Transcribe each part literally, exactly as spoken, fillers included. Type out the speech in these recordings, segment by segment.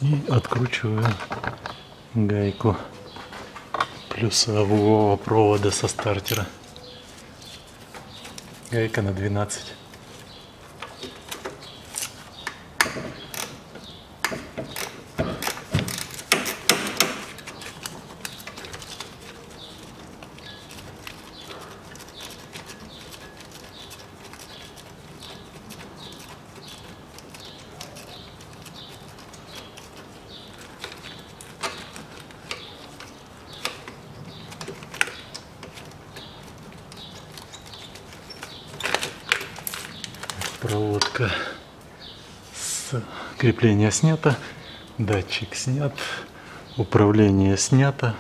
И откручиваю гайку плюсового провода со стартера. Гайка на двенадцать. Проводка с крепления снято, датчик снят, управление снято,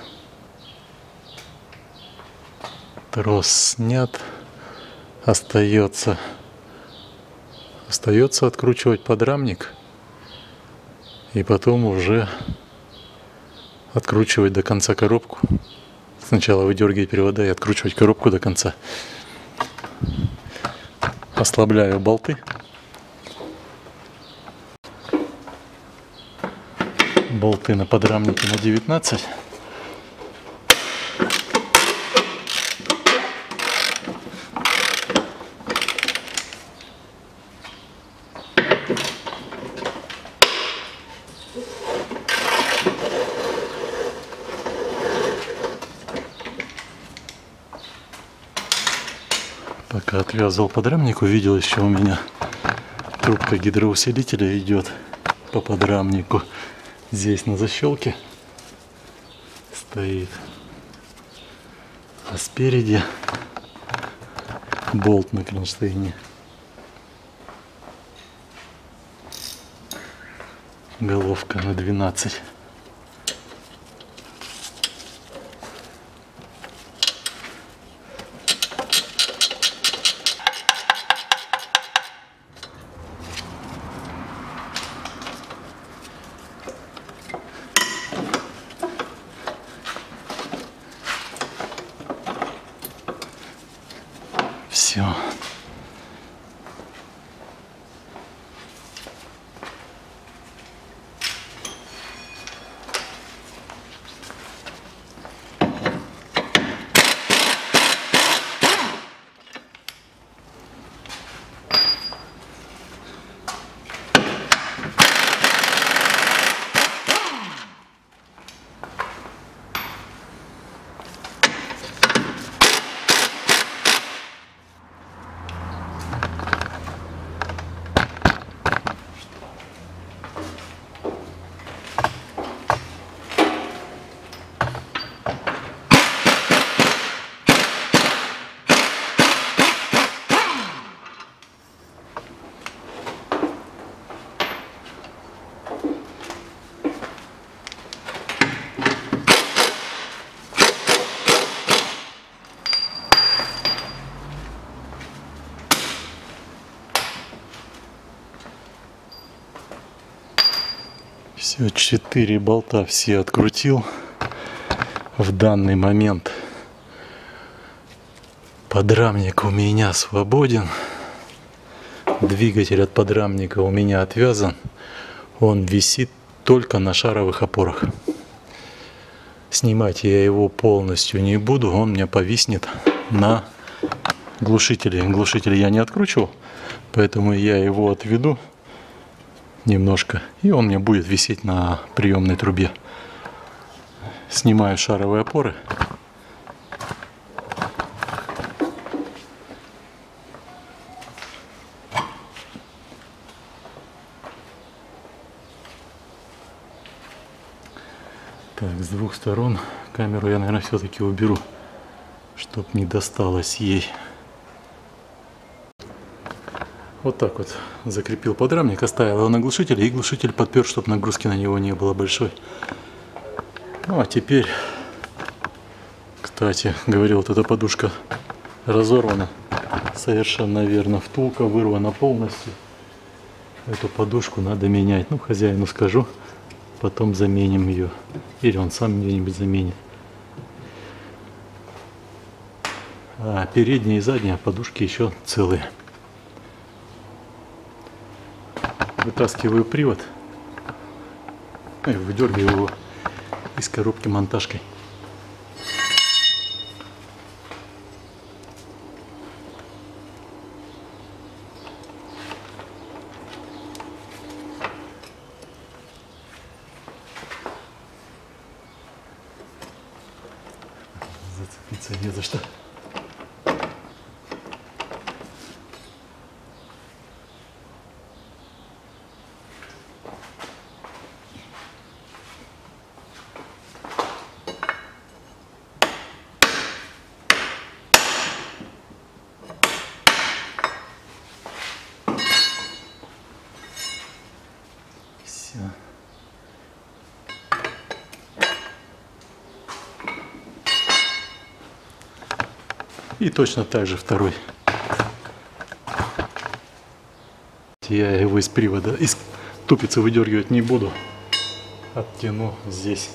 трос снят. Остается, остается откручивать подрамник и потом уже откручивать до конца коробку. Сначала выдергивать привода и откручивать коробку до конца. Ослабляю болты. Болты на подрамнике на девятнадцать. Пока отвязывал подрамник, увидел еще у меня трубка гидроусилителя идет по подрамнику. Здесь на защелке стоит, а спереди болт на кронштейне. Головка на двенадцать. Все. Все, четыре болта все открутил. В данный момент подрамник у меня свободен. Двигатель от подрамника у меня отвязан. Он висит только на шаровых опорах. Снимать я его полностью не буду. Он у меня повиснет на глушителе. Глушитель я не откручивал, поэтому я его отведу немножко, и он мне будет висеть на приемной трубе. Снимаю шаровые опоры. Так, с двух сторон камеру я, наверное, все-таки уберу, чтоб не досталось ей. Вот так вот закрепил подрамник, оставил его на глушителе, и глушитель подпер, чтобы нагрузки на него не было большой. Ну а теперь, кстати, говорил, вот эта подушка разорвана, совершенно верно, втулка вырвана полностью. Эту подушку надо менять. Ну, хозяину скажу, потом заменим ее, или он сам где-нибудь заменит. А передняя и задняя подушки еще целые. Вытаскиваю привод. И выдергиваю его из коробки монтажкой. Зацепиться не за что. Все. И точно так же второй. Я его из привода, из тупицы выдергивать не буду. Оттяну здесь.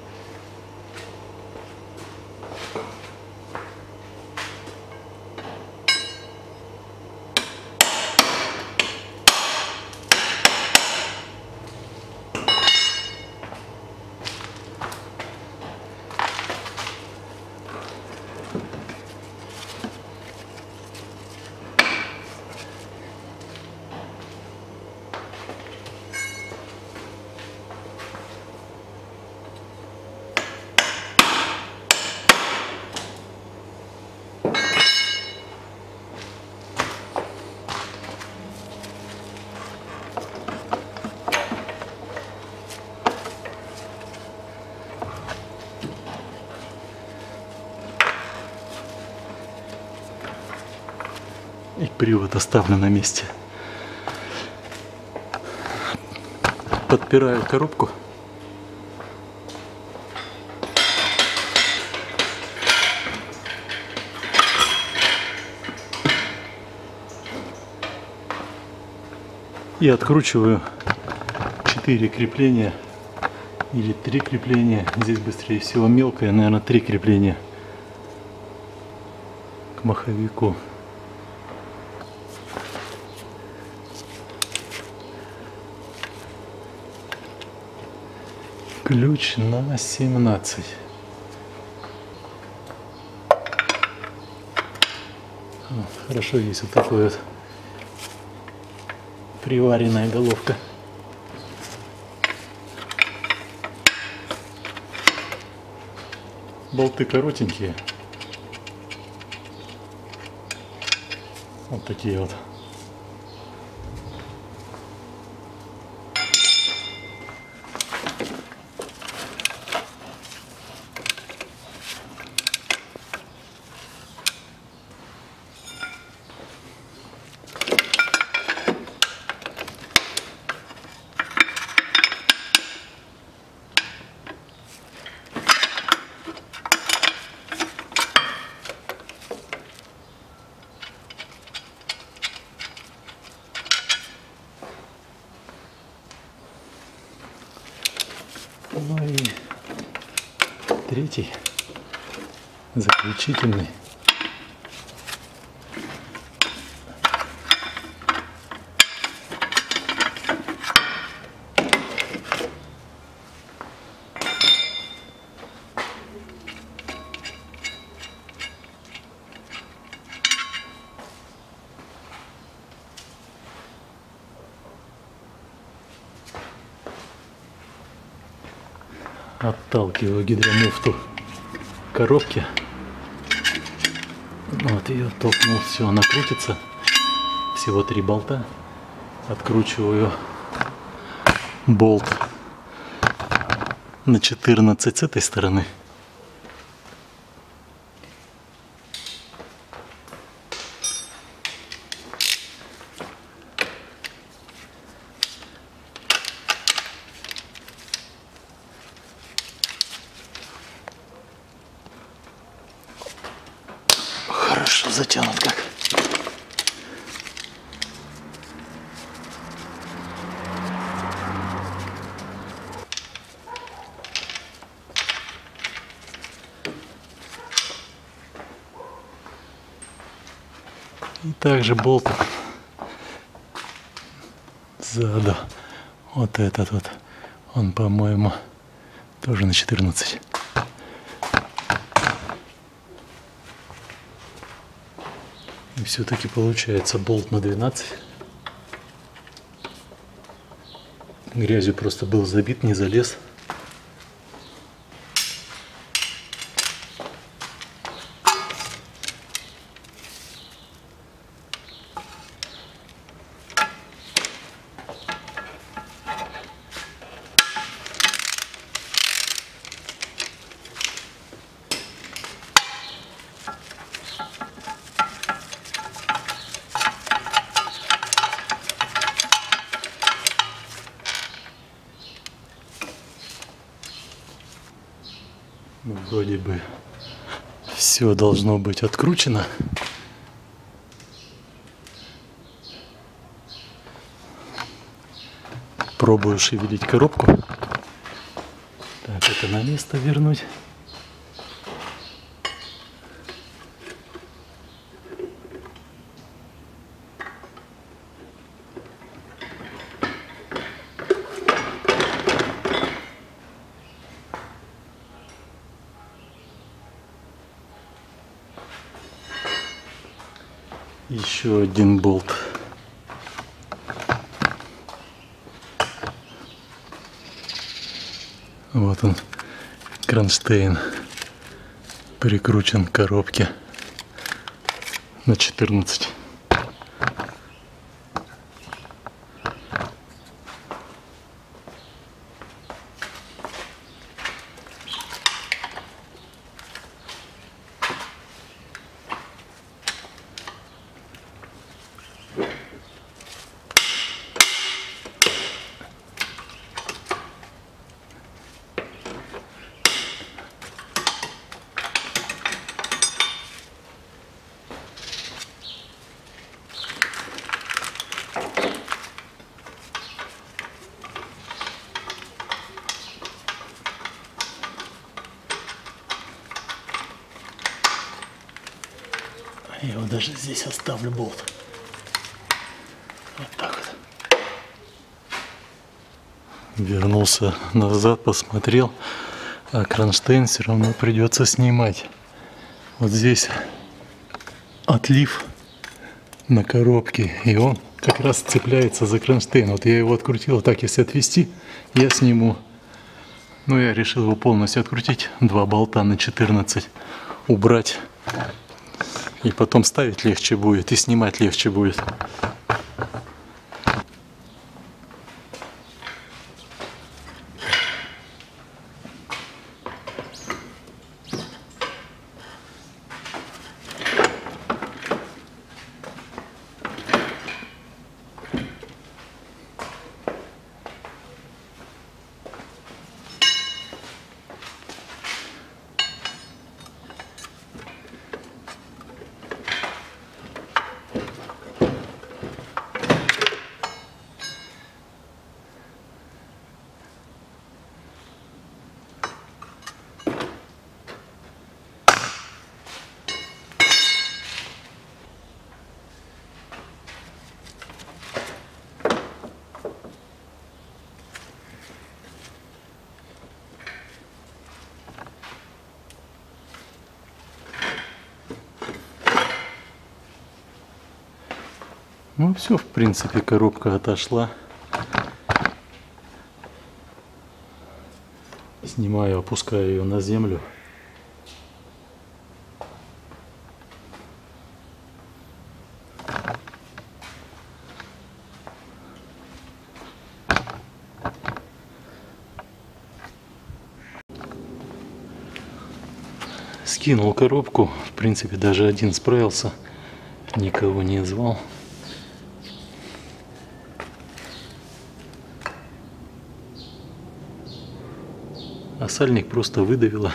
И привод оставлю на месте. Подпираю коробку. И откручиваю четыре крепления или три крепления. Здесь быстрее всего мелкое, наверное, три крепления к маховику. Ключ на семнадцать. Хорошо, есть вот такой вот приваренная головка. Болты коротенькие. Вот такие вот. Ну и третий, заключительный. Отталкиваю гидромуфту коробки. Вот ее толкнул, все, она крутится. Всего три болта. Откручиваю болт на четырнадцать с этой стороны. Хорошо затянут как. И также болт сзаду, вот этот вот, Он, по-моему, тоже на четырнадцать. И все-таки получается болт на двенадцать. Грязью просто был забит, не залез. Ну, вроде бы все должно быть откручено. Пробую шевелить коробку. Так, это на место вернуть. Еще один болт. Вот он, кронштейн, прикручен к коробке на четырнадцать. Я его даже здесь оставлю болт. Вот так вот. Вернулся назад, посмотрел, а кронштейн все равно придется снимать. Вот здесь отлив на коробке, и он как раз цепляется за кронштейн. Вот я его открутил, так если отвести, я сниму. Но я решил его полностью открутить, два болта на четырнадцать убрать. И потом ставить легче будет, и снимать легче будет. Ну все, в принципе, коробка отошла. Снимаю, опускаю ее на землю. Скинул коробку, в принципе, даже один справился, никого не звал. А сальник просто выдавило.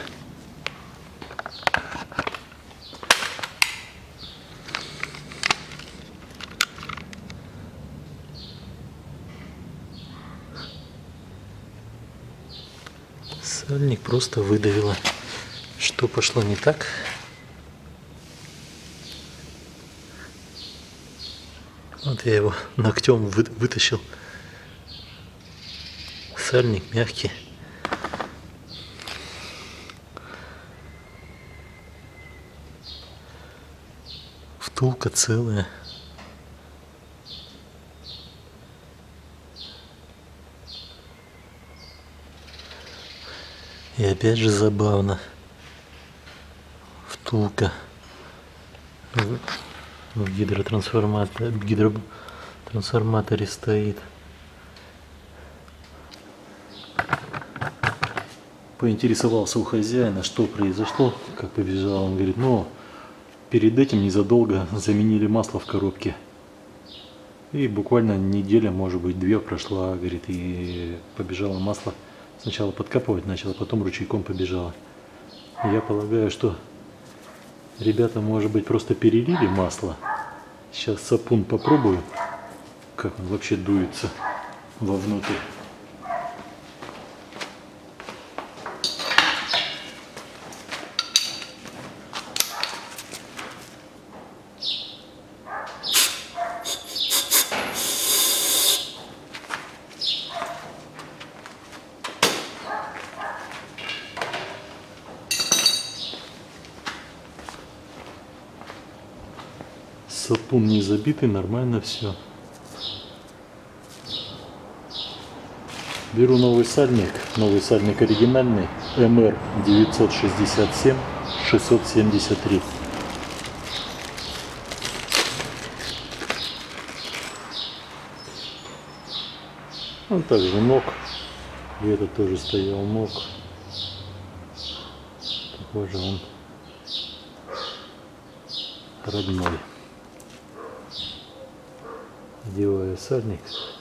Сальник просто выдавило. Что пошло не так? Вот я его ногтем вы, вытащил. сальник мягкий. Втулка целая. И опять же забавно. Втулка в, в гидротрансформаторе, в гидротрансформаторе стоит. Поинтересовался у хозяина, что произошло, как побежал. Он говорит, ну, перед этим незадолго заменили масло в коробке. И буквально неделя, может быть, две прошла, говорит, и побежало масло. Сначала подкапывать начало, потом ручейком побежало. Я полагаю, что ребята, может быть, просто перелили масло. Сейчас сапун попробую, как он вообще дуется вовнутрь. Сапун не забитый, нормально все. Беру новый сальник, новый сальник оригинальный, эм эр девятьсот шестьдесят семь шестьсот семьдесят три. Он также ног, и этот тоже стоял ног. Похоже, он родной. Делаю сальник.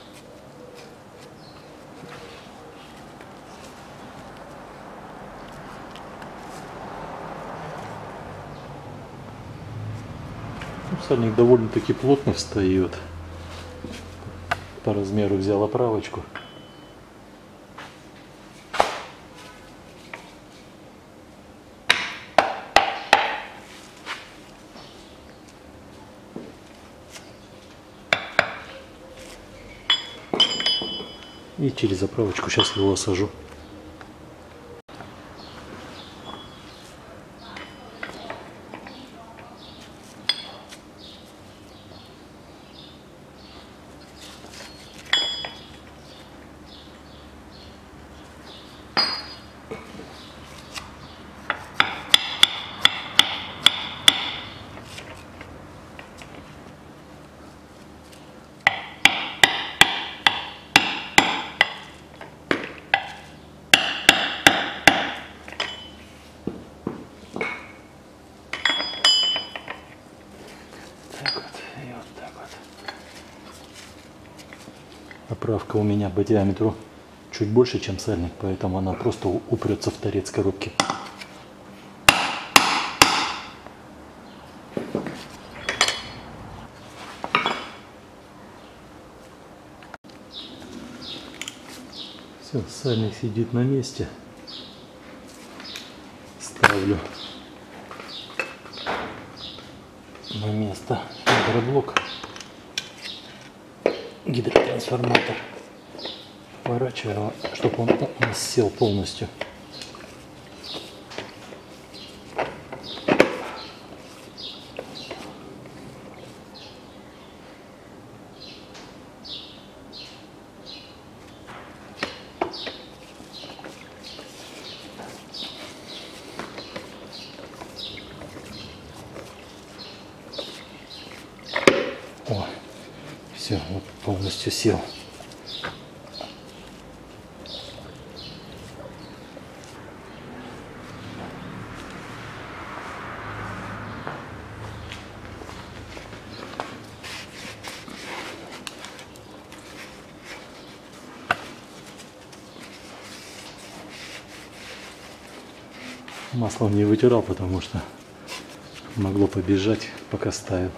Ну, сальник довольно-таки плотно встает. По размеру взял оправочку. И через заправочку сейчас его осажу. Оправка у меня по диаметру чуть больше, чем сальник, поэтому она просто упрется в торец коробки. Все, сальник сидит на месте. Ставлю на место гидроблок. Гидротрансформатор. Поворачиваю, чтобы он у нас сел полностью. О, все, вот полностью сел. Маслом не вытирал, потому что могло побежать, пока ставил.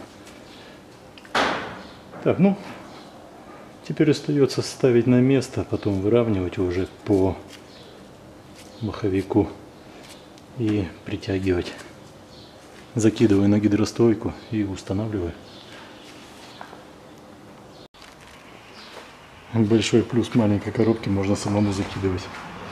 Так, ну, теперь остается ставить на место, потом выравнивать уже по маховику и притягивать. Закидываю на гидростойку и устанавливаю. Большой плюс маленькой коробки, можно самому закидывать.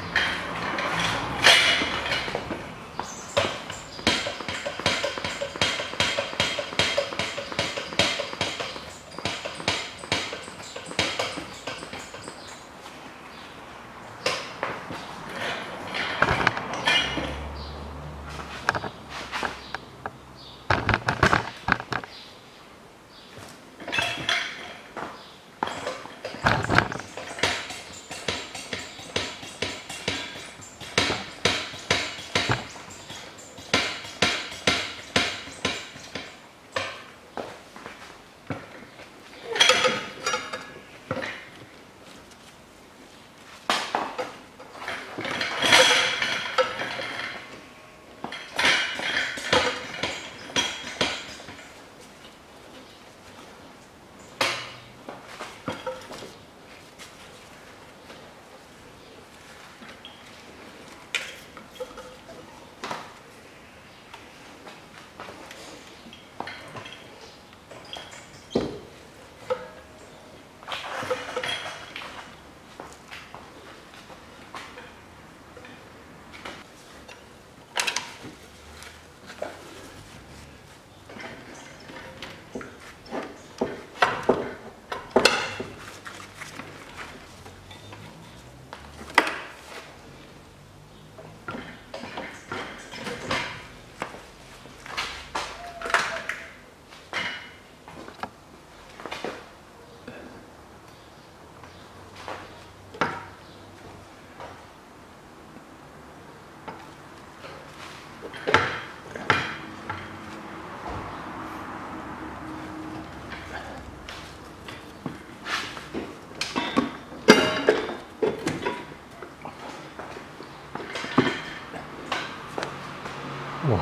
О,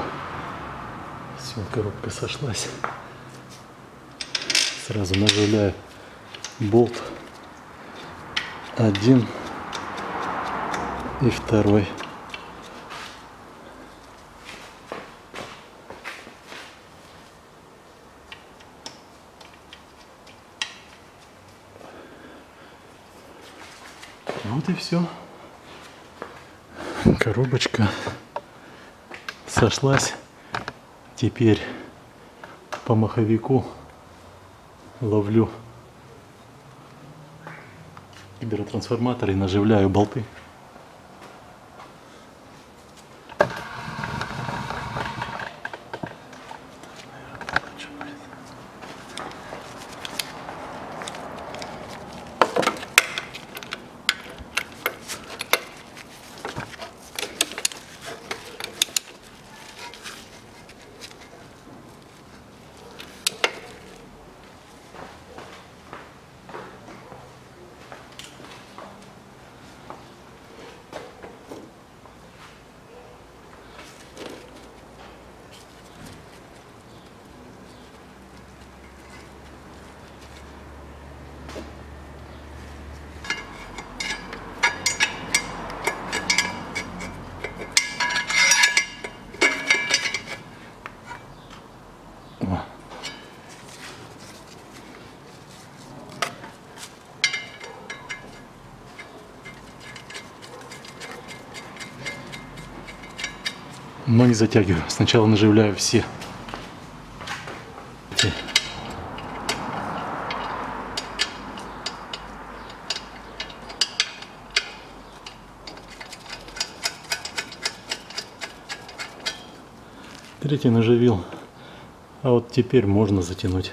все, коробка сошлась. Сразу наживляю болт один и второй. Вот и все. Коробочка сошлась. Теперь по маховику ловлю гидротрансформатор и наживляю болты. Но не затягиваю. Сначала наживляю все. Третий наживил. А вот теперь можно затянуть.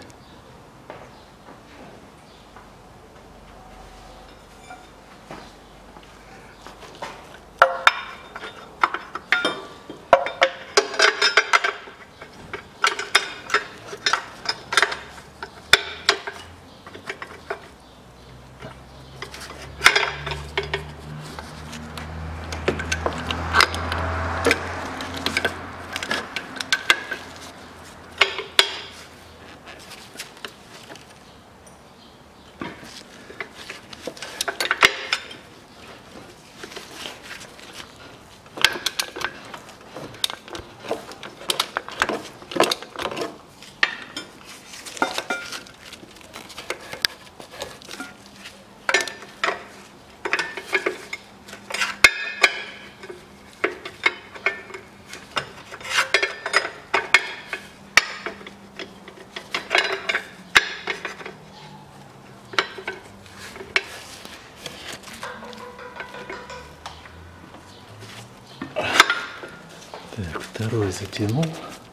Так, второй затянул.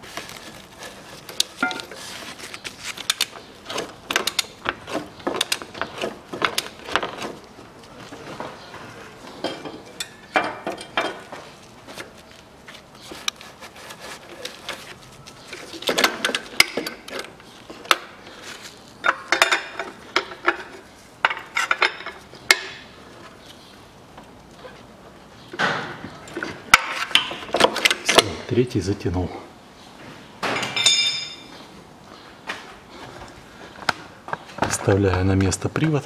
Третий затянул. Вставляю на место привод.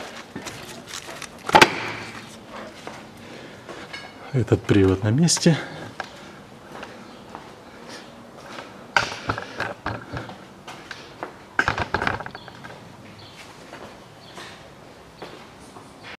Этот привод на месте.